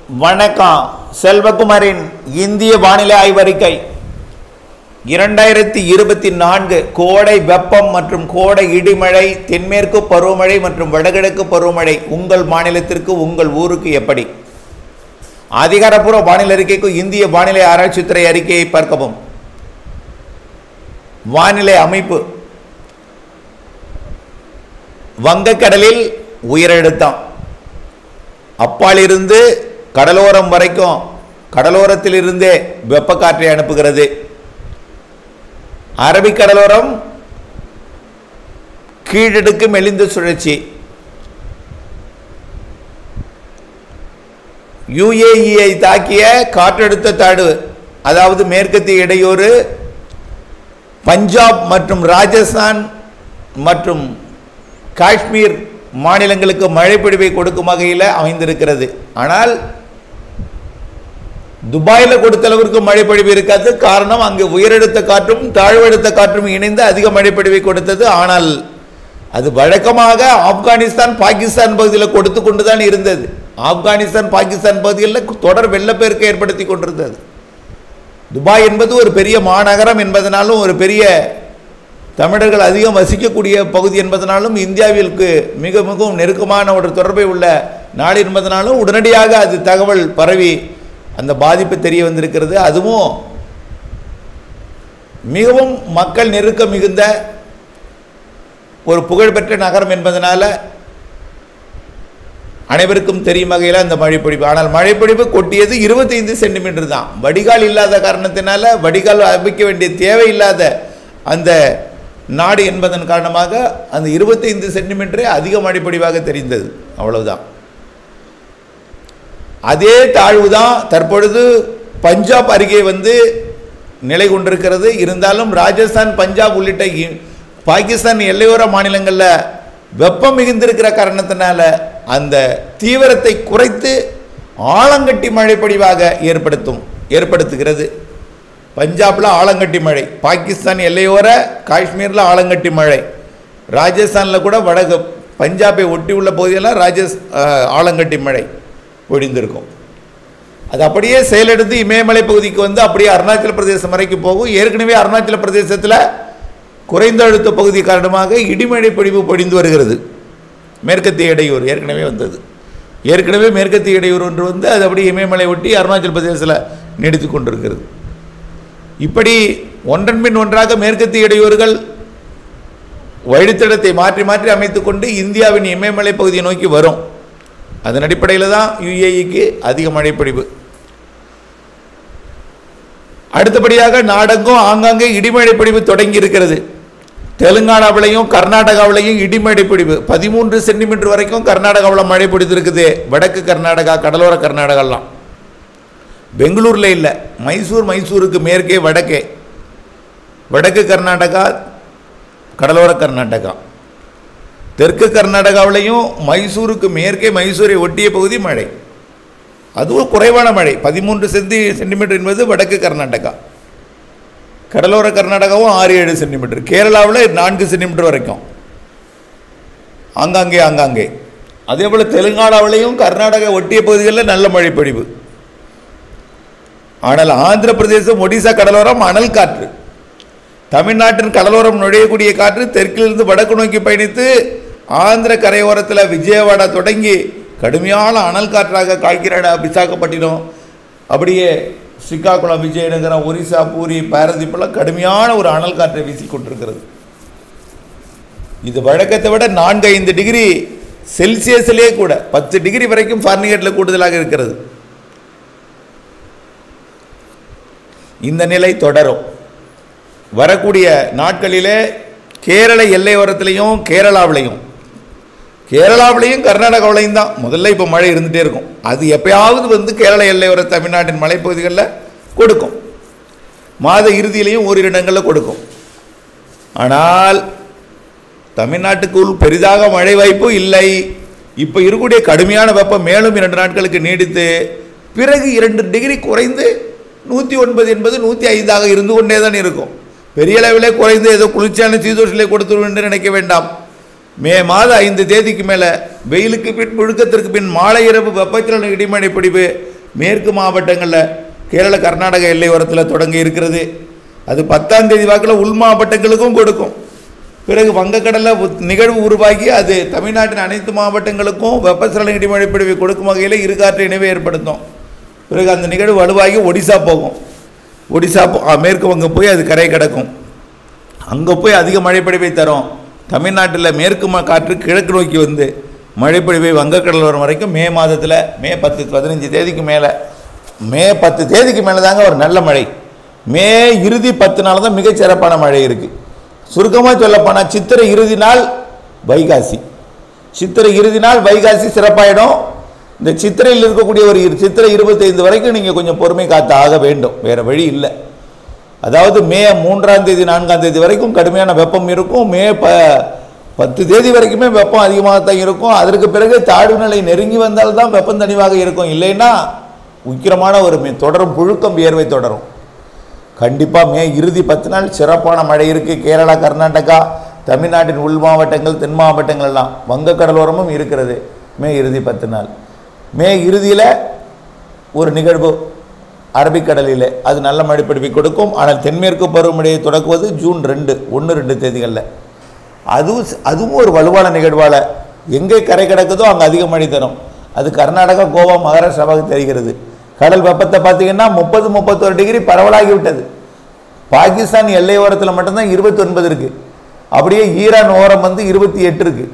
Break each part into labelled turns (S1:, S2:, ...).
S1: வணக்கம். செல்வகுமாரின் இந்திய வானிலை ஆய்வறிக்கை 2024 கோடை வெப்பம் மற்றும் கோடை இடிமழை, தென்மேற்கு பருவமழை மற்றும் வடகிழக்கு பருவமழை உங்கள் மாநிலத்திற்கு, உங்கள் ஊருக்கு எப்படி? அதிகாரப்பூர்வ வானிலை அறிக்கைக்கு இந்திய வானிலை ஆராய்ச்சித்துறை அறிக்கையை பார்க்கவும். வானிலை அமைப்பு: வங்கக்கடலில் உயரழுத்தம் அப்பாலிருந்து கடலோரம் வரைக்கும் கடலோரத்தில் இருந்தே வெப்பக்காற்றை அனுப்புகிறது. அரபிக்கடலோரம் கீழடுக்கு மெலிந்த சுழற்சி. யுஏஇயை தாக்கிய காற்றழுத்த தாழ்வு, அதாவது மேற்கத்திய இடையூறு பஞ்சாப் மற்றும் ராஜஸ்தான் மற்றும் காஷ்மீர் மாநிலங்களுக்கு மழைப்பொழிவை கொடுக்கும் வகையில் அமைந்திருக்கிறது. ஆனால் துபாயில் கொடுத்த அளவிற்கு மழைப்பொழிவு இருக்காது. காரணம், அங்கு உயரழுத்த காற்றும் தாழ்வழுத்த காற்றும் இணைந்து அதிக மழைப்பொழிவை கொடுத்தது. ஆனால் அது வழக்கமாக ஆப்கானிஸ்தான் பாகிஸ்தான் பகுதியில் கொடுத்து கொண்டுதான் இருந்தது. ஆப்கானிஸ்தான் பாகிஸ்தான் பகுதிகளில் தொடர் வெள்ளப்பெருக்கை ஏற்படுத்தி கொண்டிருந்தது. துபாய் என்பது ஒரு பெரிய மாநகரம் என்பதனாலும், ஒரு பெரிய தமிழர்கள் அதிகம் வசிக்கக்கூடிய பகுதி என்பதனாலும், இந்தியாவிற்கு மிகவும் நெருக்கமான ஒரு தொடர்பை உள்ள நாடு என்பதனாலும் உடனடியாக அது தகவல் பரவி அந்த பாதிப்பு தெரிய வந்திருக்கிறது. அதுவும் மிகவும் மக்கள் நெருக்கம் மிகுந்த ஒரு புகழ்பெற்ற நகரம் என்பதனால அனைவருக்கும் தெரியும் வகையில் அந்த மழைப்பொழிவு. ஆனால் மழைப்பொழிவு கொட்டியது 25 சென்டிமீட்டர் தான். வடிகால் இல்லாத காரணத்தினால, வடிகால் அமைக்க வேண்டிய தேவை இல்லாத அந்த நாடு என்பதன் காரணமாக அந்த 25 சென்டிமீட்டரே அதிக மழைப்பொழிவாக தெரிந்தது. அவ்வளவுதான். அதே தாழ்வு தான் தற்பொழுது பஞ்சாப் அருகே வந்து நிலை கொண்டிருக்கிறது. இருந்தாலும் ராஜஸ்தான், பஞ்சாப் உள்ளிட்ட பாகிஸ்தான் எல்லையோர மாநிலங்களில் வெப்பம் மிகுந்திருக்கிற காரணத்தினால அந்த தீவிரத்தை குறைத்து ஆலங்கட்டி மழைப்பொழிவாக ஏற்படுத்துகிறது. பஞ்சாபில் ஆலங்கட்டி மழை, பாகிஸ்தான் எல்லையோர காஷ்மீரில் ஆலங்கட்டி மழை, ராஜஸ்தானில் கூட வடக்கு பஞ்சாபை ஒட்டி உள்ள பகுதியெல்லாம் ஆலங்கட்டி மழை பொழிந்திருக்கும். அது அப்படியே செயலெடுத்து இமயமலை பகுதிக்கு வந்து அப்படியே அருணாச்சல பிரதேசம் வரைக்கும் போகும். ஏற்கனவே அருணாச்சல பிரதேசத்தில் குறைந்த அழுத்த பகுதி காரணமாக இடிமழை பொழிவு பொழிந்து வருகிறது. மேற்கத்திய இடையூறு ஏற்கனவே வந்தது. ஏற்கனவே மேற்கத்திய இடையூறு ஒன்று வந்து அது அப்படியே இமயமலை ஒட்டி அருணாச்சல பிரதேசத்தில் நீடித்து கொண்டிருக்கிறது. இப்படி ஒன்றன் பின் ஒன்றாக மேற்கத்திய இடையூறுகள் வழித்தடத்தை மாற்றி மாற்றி அமைத்து கொண்டு இந்தியாவின் இமயமலை பகுதியை நோக்கி வரும். அதன் அடிப்படையில் தான் யுஏஇக்கு அதிக மழைப்பொழிவு. அடுத்தபடியாக நாடெங்கும் ஆங்காங்கே இடிமழை பொழிவு தொடங்கி இருக்கிறது. தெலுங்கானாவிலையும் கர்நாடகாவிலையும் இடிமழை பொழிவு 13 சென்டிமீட்டர் வரைக்கும் கர்நாடகாவில் மழை பொழிந்திருக்குது. வடக்கு கர்நாடகா, கடலோர கர்நாடகாலாம். பெங்களூரில் இல்லை, மைசூருக்கு மேற்கே வடக்கே, வடக்கு கர்நாடகா, கடலோர கர்நாடகா. தெற்கு கர்நாடகாவிலையும் மைசூருக்கு மேற்கே, மைசூரை ஒட்டிய பகுதி மழை. அதுவும் குறைவான மழை, 13 சென்டிமீட்டர் என்பது வடக்கு கர்நாடகா. கடலோர கர்நாடகாவும் 6-7 சென்டிமீட்டர். கேரளாவில் 4 சென்டிமீட்டர் வரைக்கும் ஆங்காங்கே. அதே போல் தெலுங்கானாவிலையும் கர்நாடகா ஒட்டிய பகுதிகளில் நல்ல மழை பொழிவு. ஆனால் ஆந்திர பிரதேசம், ஒடிசா கடலோரம் அனல் காற்று, தமிழ்நாட்டின் கடலோரம் நுழையக்கூடிய காற்று தெற்கிலிருந்து வடக்கு நோக்கி பயணித்து ஆந்திர கரையோரத்தில் விஜயவாடா தொடங்கி கடுமையான அனல் காற்றாக காய்கிறாடா. விசாகப்பட்டினம், அப்படியே ஸ்ரீகாகுளம், விஜயநகரம், ஒரிசா, பூரி, பாரதீப்பெல்லாம் கடுமையான ஒரு அனல் காற்றை வீசிக்கொண்டிருக்கிறது. இது வழக்கத்தை விட 4-5 டிகிரி செல்சியஸிலே கூட 10 டிகிரி வரைக்கும் ஃபாரன்ஹீட்டில் கூடுதலாக இருக்கிறது. இந்த நிலை தொடரும். வரக்கூடிய நாட்களிலே கேரள எல்லையோரத்திலையும் கேரளாவிலையும் கர்நாடகாவிலையும் தான் முதல்ல இப்போ மழை இருந்துகிட்டே இருக்கும். அது எப்பயாவது வந்து கேரள எல்லையோர தமிழ்நாட்டின் மலைப்பகுதிகளில் கொடுக்கும். மாத இறுதியிலையும் ஓரிரு இடங்களில் கொடுக்கும். ஆனால் தமிழ்நாட்டுக்குள் பெரிதாக மழை வாய்ப்பு இல்லை. இப்போ இருக்கக்கூடிய கடுமையான வெப்பம் மேலும் 2 நாட்களுக்கு நீடித்து பிறகு 2 டிகிரி குறைந்து 109 என்பது 105ஆக இருந்து கொண்டே தான் இருக்கும். பெரிய அளவிலே குறைந்து ஏதோ குளிர்ச்சியான சீதோஷலை கொடுத்துருவோம் என்று நினைக்க வேண்டாம். மே மாதம் 5 தேதிக்கு மேலே வெயிலுக்கு பின் புழுக்கத்திற்கு பின் மாலை இரவு வெப்பச்சலன இடிமழை பிடிப்பு மேற்கு மாவட்டங்களில் கேரள கர்நாடக எல்லையோரத்தில் தொடங்கி இருக்கிறது. அது 10ஆம் தேதி வாக்கில் உள் மாவட்டங்களுக்கும் கொடுக்கும். பிறகு வங்கக்கடலில் நிகழ்வு உருவாகி அது தமிழ்நாட்டின் அனைத்து மாவட்டங்களுக்கும் வெப்பசலன இடிமழை பொழிவை கொடுக்கும் வகையில் இருகாற்று இணைவை ஏற்படுத்தும். பிறகு அந்த நிகழ்வு வலுவாகி ஒடிசா போகும். ஒடிசா மேற்கு வங்கம் போய் அது கரை கிடக்கும். அங்கே போய் அதிக மழைப்பொழிவை தரும். தமிழ்நாட்டில் மேற்கு காற்று கிழக்கு நோக்கி வந்து மழைப்பொழிவை வங்கக்கடல் வரும் வரைக்கும் மே மாதத்தில் மே 10-15 தேதிக்கு மேலே மே 10 தேதிக்கு மேலே தாங்க ஒரு நல்ல மழை. மே இறுதி 10 நாள் தான் மிகச்சிறப்பான மழை இருக்குது. சுருக்கமாக சொல்லப்போனால் சித்திரை இறுதி நாள் வைகாசி, சித்திரை இறுதி நாள் வைகாசி சிறப்பாயிடும். இந்த சித்திரையில் இருக்கக்கூடிய ஒரு சித்திரை 25 வரைக்கும் நீங்கள் கொஞ்சம் பொறுமை காத்து ஆக வேண்டும், வேறு வழி இல்லை. அதாவது மே 3ஆம் தேதி 4ஆம் தேதி வரைக்கும் கடுமையான வெப்பம் இருக்கும். மே 10 தேதி வரைக்குமே வெப்பம் அதிகமாகத்தான் இருக்கும். அதற்கு பிறகு தாழ்வு நிலை நெருங்கி வந்தால்தான் வெப்பம் தனிவாக இருக்கும். இல்லைன்னா உக்கிரமான ஒரு தொடரும் புழுக்கம் வியர்வை தொடரும். கண்டிப்பாக மே இறுதி 10 நாள் சிறப்பான மழை இருக்குது. கேரளா, கர்நாடகா, தமிழ்நாட்டின் உள் மாவட்டங்கள், தென் மாவட்டங்கள் எல்லாம் வங்கக்கடலோரமும் இருக்கிறது. மே இறுதி 10 நாள். மே இறுதியில் ஒரு நிகழ்வு அரபிக்கடலில் அது நல்ல மழை பொழிவை கொடுக்கும். ஆனால் தென்மேற்கு பருவமழையை தொடக்குவது ஜூன் 1-2 தேதிகளில். அதுவும் ஒரு வலுவான நிகழ்வால் எங்கே கரை கிடக்குதோ அங்கே அதிக மழை தரும். அது கர்நாடகா, கோவா, மகாராஷ்டிராவாக தெரிகிறது. கடல் வெப்பத்தை பார்த்தீங்கன்னா 30-31 டிகிரி பரவலாகிவிட்டது. பாகிஸ்தான் எல்லையோரத்தில் மட்டும்தான் 29 இருக்குது. அப்படியே ஈரான் ஓரம் வந்து 28 இருக்குது.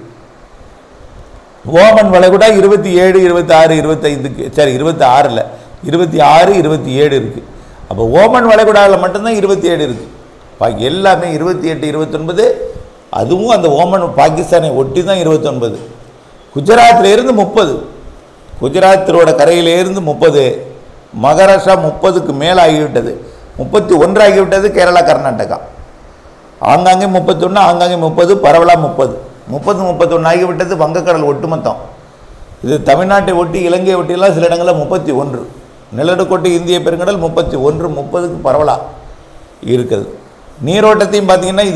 S1: ஓமன் வளைகுடா 27, 26, 25க்கு சரி 26 இல்லை 26, 27 இருக்குது. அப்போ ஓமன் வளைகுடாவில் மட்டும்தான் 27 இருக்குது. பாக்கி எல்லாமே 28, 29. அதுவும் அந்த ஓமன் பாகிஸ்தானை ஒட்டி தான் 29. குஜராத்திலேருந்து 30, குஜராத்தோட கரையிலேருந்து 30, மகாராஷ்டிரா 30க்கு மேலே ஆகிவிட்டது. 31 ஆகிவிட்டது கேரளா, கர்நாடகா. ஆங்காங்கே 31, ஆங்காங்கே 30, பரவலாக 30-31 ஆகிவிட்டது வங்கக்கடல் ஒட்டுமொத்தம். இது தமிழ்நாட்டை ஒட்டி, இலங்கையை ஒட்டியெல்லாம் சில இடங்களில் 31, நிலநடுக்கோட்டு இந்திய பெருங்கடல் 31, 30க்கு பரவலாக இருக்குது. நீரோட்டத்தையும் பார்த்தீங்கன்னா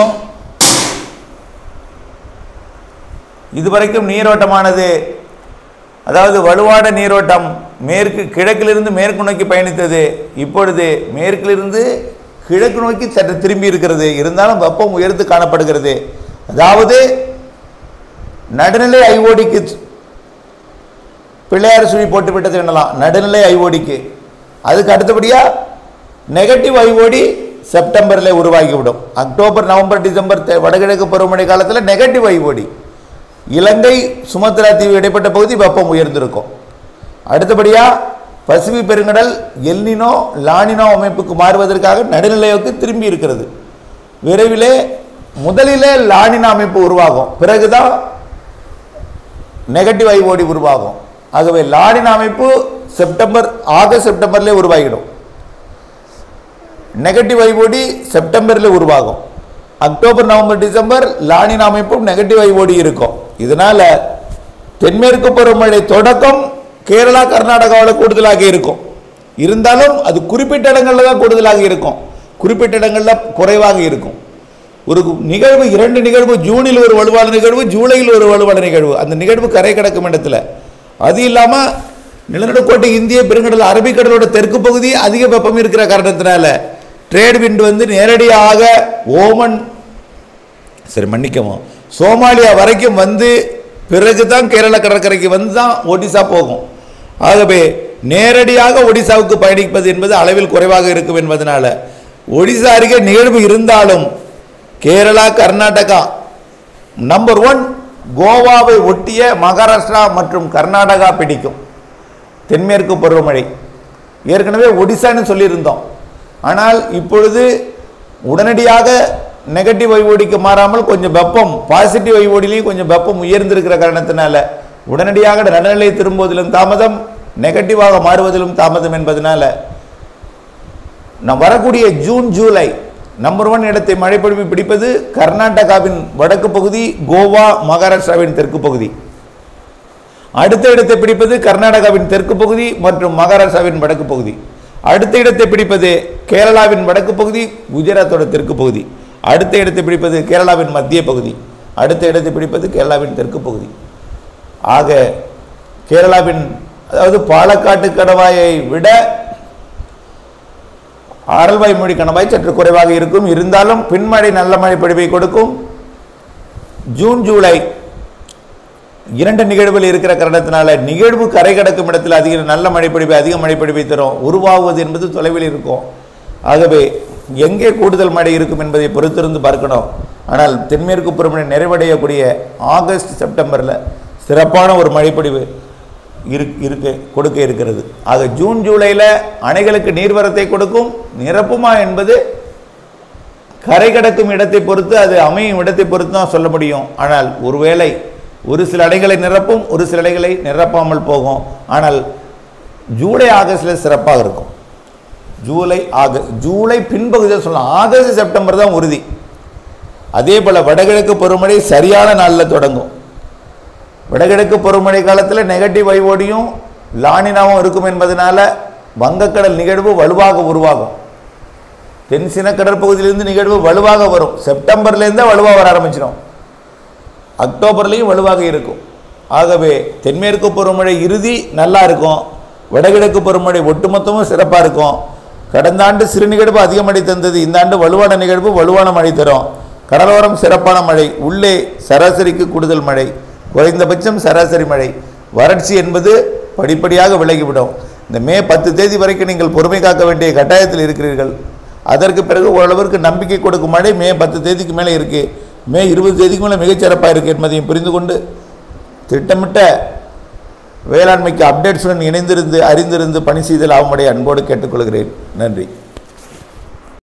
S1: இதுவரைக்கும் நீரோட்டமானது, அதாவது வலுவான நீரோட்டம் கிழக்கிலிருந்து மேற்கு நோக்கி பயணித்தது. இப்பொழுது மேற்கிலிருந்து கிழக்கு நோக்கி சற்று திரும்பி இருக்கிறது. இருந்தாலும் வெப்பம் உயர்ந்து காணப்படுகிறது. அதாவது நடுநிலை ஐஓடிக்கு பிள்ளையார் சுழி போட்டுவிட்டது என்னலாம், நடுநிலை ஐஓடிக்கு. அதுக்கு அடுத்தபடியாக நெகட்டிவ் ஐஓடி செப்டம்பரில் உருவாகிவிடும். அக்டோபர், நவம்பர், டிசம்பர் வடகிழக்கு பருவமழை காலத்தில் நெகட்டிவ் ஐஓடி. இலங்கை, சுமத்ரா தீவு இடைப்பட்ட பகுதி வெப்பம் உயர்ந்திருக்கும். அடுத்தபடியாக பசிபிக் பெருங்கடல் எல்னினோ, லானினோ அமைப்புக்கு மாறுவதற்காக நடுநிலையோக்கு திரும்பி இருக்கிறது. விரைவிலே முதலிலே லானினா அமைப்பு உருவாகும், பிறகுதான் நெகட்டிவ் ஐஓடி உருவாகும். ஆகவே லானினா அமைப்பு ஆகஸ்ட் செப்டம்பர்ல உருவாகிடும். நெகட்டிவ் ஐஓடி செப்டம்பரில் உருவாகும். அக்டோபர், நவம்பர், டிசம்பர் லானினா அமைப்பும் நெகட்டிவ் ஐஓடி இருக்கும். இதனால தென்மேற்கு பருவமழை தொடக்கம் கேரளா, கர்நாடகாவில் கூடுதலாக இருக்கும். இருந்தாலும் அது குறிப்பிட்ட இடங்களில் தான் கூடுதலாக இருக்கும், குறிப்பிட்ட இடங்களில் குறைவாக இருக்கும். ஒரு நிகழ்வு, 2 நிகழ்வு, ஜூனில் ஒரு வலுவான நிகழ்வு, ஜூலையில் ஒரு வலுவான நிகழ்வு, அந்த நிகழ்வு கரை கடக்கும் இடத்துல. அது இல்லாமல் நிலநடுக்கோட்டை இந்திய பெருங்கடல், அரபிக்கடலோட தெற்கு பகுதி அதிக வெப்பம் இருக்கிற காரணத்தினால ட்ரேட் விண்ட் வந்து நேரடியாக சோமாலியா வரைக்கும் வந்து பிறகு தான் கேரள கடற்கரைக்கு வந்து தான் ஒடிசா போகும். ஆகவே நேரடியாக ஒடிசாவுக்கு பயணிப்பது என்பது அளவில் குறைவாக இருக்கும் என்பதனால ஒடிசா அருகே நிகழ்வு இருந்தாலும் கேரளா, கர்நாடகா நம்பர் 1, கோவாவை ஒட்டிய மகாராஷ்டிரா மற்றும் கர்நாடகா பிடிக்கும் தென்மேற்கு பருவமழை. ஏற்கனவே ஒடிசான்னு சொல்லியிருந்தோம். ஆனால் இப்பொழுது உடனடியாக நெகட்டிவ் ஐஓடிக்கு மாறாமல் கொஞ்சம் வெப்பம், பாசிட்டிவ் ஐஓடிலையும் கொஞ்சம் வெப்பம் உயர்ந்திருக்கிற காரணத்தினால உடனடியாக நடுநிலை திரும்புவதிலும் தாமதம், நெகட்டிவாக மாறுவதிலும் தாமதம் என்பதனால வரக்கூடிய ஜூன், ஜூலை நம்பர் 1 இடத்தை மழைப்பொழிவு பிடிப்பது கர்நாடகாவின் வடக்கு பகுதி, கோவா, மகாராஷ்டிராவின் தெற்கு பகுதி. அடுத்த இடத்தை பிடிப்பது கர்நாடகாவின் தெற்கு பகுதி மற்றும் மகாராஷ்டிராவின் வடக்கு பகுதி. அடுத்த இடத்தை பிடிப்பது கேரளாவின் வடக்கு பகுதி, குஜராத்தோட தெற்கு பகுதி. அடுத்த இடத்தை பிடிப்பது கேரளாவின் மத்திய பகுதி. அடுத்த இடத்தை பிடிப்பது கேரளாவின் தெற்கு பகுதி. ஆக கேரளாவின் அதாவது பாலக்காட்டு கணவாயை விட ஆரல்வாய்மொழி கணவாய் சற்று குறைவாக இருக்கும். இருந்தாலும் பின்மழை நல்ல மழை பொழிவை கொடுக்கும். ஜூன் ஜூலை 2 நிகழ்வுகள் இருக்கிற காரணத்தினால நிகழ்வு கரை கடக்கும் இடத்தில் அதிக நல்ல மழைப்பொழிவை அதிக மழைப்பொழிவை தரும். உருவாகுவது என்பது தொலைவில் இருக்கும். ஆகவே எங்கே கூடுதல் மழை இருக்கும் என்பதை பொறுத்திருந்து பார்க்கணும். ஆனால் தென்மேற்கு பருவமழை நிறைவடையக்கூடிய ஆகஸ்ட் செப்டம்பரில் சிறப்பான ஒரு மழைப்பொழிவு கொடுக்க இருக்கிறது. ஆக ஜூன் ஜூலையில் அணைகளுக்கு நீர்வரத்தை கொடுக்கும். நிரப்புமா என்பது கரை கடக்கும் இடத்தை பொறுத்து, அது அமையும் இடத்தை பொறுத்து தான் சொல்ல முடியும். ஆனால் ஒருவேளை ஒரு சில அணைகளை நிரப்பும், ஒரு சில அணைகளை நிரப்பாமல் போகும். ஆனால் ஜூலை ஆகஸ்டில் சிறப்பாக இருக்கும். ஜூலை பின்பகுதியில் சொல்லலாம். ஆகஸ்ட் செப்டம்பர் தான் உறுதி. அதே போல் வடகிழக்கு பருவமழை சரியான நாளில் தொடங்கும். வடகிழக்கு பருவமழை காலத்தில் நெகட்டிவ் வைவோடியும் லானினாவும் இருக்கும் என்பதனால வங்கக்கடல் நிகழ்வு வலுவாக உருவாகும். தென்சின கடற்பகுதியிலிருந்து நிகழ்வு வலுவாக வரும். செப்டம்பர்லேருந்தே வலுவாக வர ஆரம்பிச்சிடும். அக்டோபர்லேயும் வலுவாக இருக்கும். ஆகவே தென்மேற்கு பருவமழை இறுதி நல்லா இருக்கும். வடகிழக்கு பருவமழை ஒட்டுமொத்தமும் சிறப்பாக இருக்கும். கடந்த ஆண்டு சிறு நிகழ்வு அதிக மழை தந்தது. இந்த ஆண்டு வலுவான நிகழ்வு வலுவான மழை தரும். கடலோரம் சிறப்பான மழை, உள்ளே சராசரிக்கு கூடுதல் மழை, குறைந்தபட்சம் சராசரி மழை. வறட்சி என்பது படிப்படியாக விலகிவிடும். இந்த மே 10 தேதி வரைக்கும் நீங்கள் பொறுமை காக்க வேண்டிய கட்டாயத்தில் இருக்கிறீர்கள். அதற்கு பிறகு ஓரளவிற்கு நம்பிக்கை கொடுக்கும் மழை மே 10 தேதிக்கு மேலே இருக்குது. மே 20 தேதிக்கு மேலே மிகச்சிறப்பாக இருக்குது என்பதையும் புரிந்து கொண்டு திட்டமிட்ட வேளாண்மைக்கு அப்டேட்ஸுடன் இணைந்திருந்து அறிந்திருந்து பணி செய்தல் ஆகும்படி அன்போடு கேட்டுக்கொள்கிறேன். நன்றி.